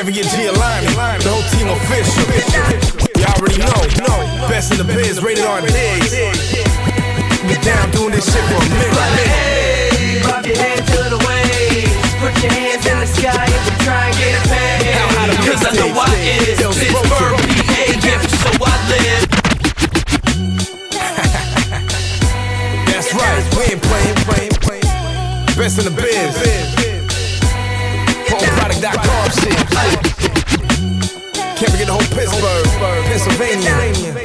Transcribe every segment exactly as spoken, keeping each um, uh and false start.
Can't forget Giuliani, the whole team official. You already know, best in the biz, rated R Diggs. We down doing this shit for a minute. Hey, bob your head to the waves. Put your hands in the sky if you try and get paid. Cause I know I is Pittsburgh, P A, yeah, so I live. That's right, we ain't playing, playing, playing. Best in the biz. Home product dot com shit. Can't forget the whole Pittsburgh, Pennsylvania.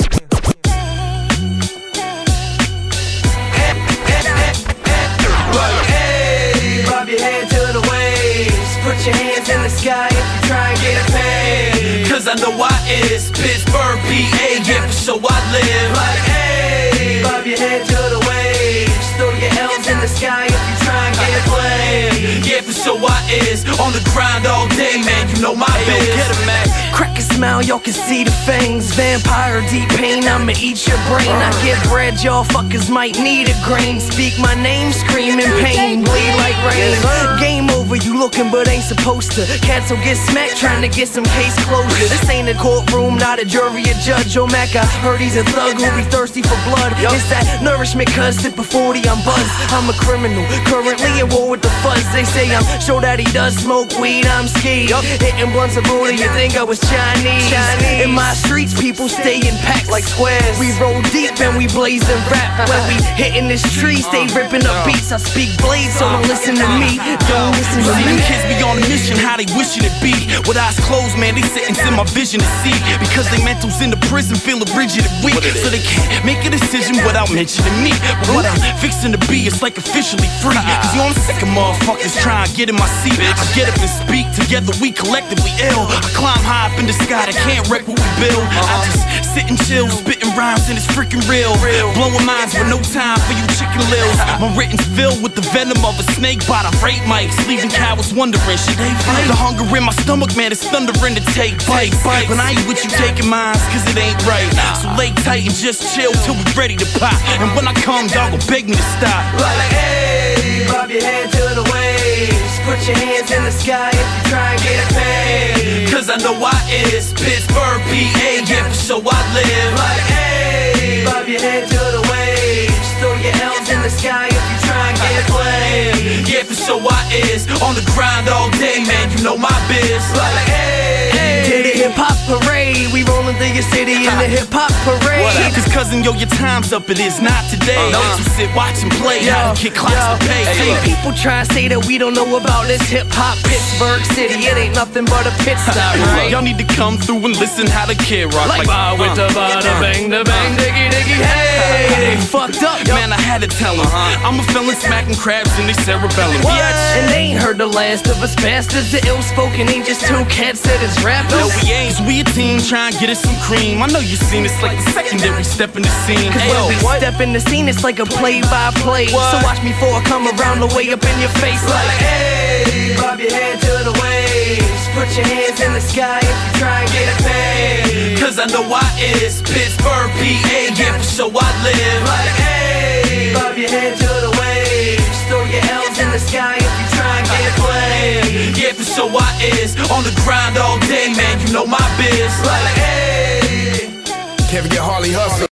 Hey, bob your head to the waves. Put your hands in the sky if you try and get paid. Cause I know I is Pittsburgh, P A, yeah, for sure I live. Like, hey, bob your head to the waves. Throw your L's in the sky if you try and get played. Yeah, for sure I is on the grind all day, man, you know my biz. Hey, yo, get him, man. Crack a smile, y'all can see the fangs. Vampire deep pain, I'ma eat your brain. I get bread, y'all fuckers might need a grain. Speak my name, scream in pain, bleed like rain. Game over, you looking but ain't supposed to. Cats will get smacked trying to get some case closure. This ain't a courtroom, not a jury, a judge. Oh Mac, I heard he's a thug who be thirsty for blood. It's that nourishment, cuz sip a forty, I'm buzzed. I'm a criminal, currently at war with the fuzz. They say I'm sure that he does smoke weed, I'm ski. Hitting blunts of Buddha, you think I was Chinese. Chinese. In my streets, people stay in packs like squares. We roll deep and we blaze and rap. When we hitting this tree, stay ripping up beats. I speak blades, so don't listen to me. Don't listen to me. Kids be on a mission, how they wishing it be. With eyes closed, man, they sitting in my vision to see. Because they mentals in the prison feeling rigid and weak. So they can't make a decision without mentioning me. But what I'm fixing to be, it's like officially free. Cause you know I'm sick of motherfuckers trying to get in my seat. I get up and speak, together we collectively ill. I climb high up in the sky, they can't wreck what we build. I just sit and chill, spitting rhymes and it's freaking real. Blowing minds with no time for you chicken lils. My written's filled with the venom of a snake bite. I rate mics, leaving cowards wondering, should they fight? The hunger in my stomach, man, it's thundering to take bites. When I ain't with you taking mines, cause it ain't right. So lay tight and just chill till we ready to pop. And when I come, y'all gon' beg me to stop. Like, hey, bob your head to the waves. Put your hands in the sky if you try and get paid. Cause I know I is Pittsburgh, P A, yeah, for sure I live. Like, hey, bob your head to the waves. Throw your L's in the sky if you try and get played. Yeah, for sure I is on the grind all day, man, you know my biz. Like, hey, to the hip hop parade, we rollin' through your city in the hip hop parade. Cause cousin, yo, your time's up, it is not today. Uh -huh. So sit, watch and play, yo, how to kick clocks to pay. Hey, hey, people try to say that we don't know about this hip hop Pittsburgh city. It ain't nothing but a pit stop, right? Y'all need to come through and listen how the kid rock. Like, like uh, with the bada bang, the bang, diggy, diggy, hey. They fucked up, yo. Man, I had to tell them. Uh-huh. I'm a felon smacking crabs in their cerebellum. What? And they ain't heard the last of us bastards. The ill-spoken ain't just two cats that is rappers. No, we ain't. Cause we a team trying to get us some cream. I know you seen it's like the secondary step in the scene. Cause when we what? step in the scene, it's like a play-by-play. -play. So watch me before I come around the way up in your face. Like, hey, bob your head to the waves. Put your hands in the sky if you try and get paid. Cause I know I is Pittsburgh, P A, yeah, for sure I live. Like, hey, bob your head to the waves. Throw your L's in the sky if you try and get played. Yeah, for sure I is on the grind all day, man, you know my biz. Like, hey, can't forget Harley Hustle.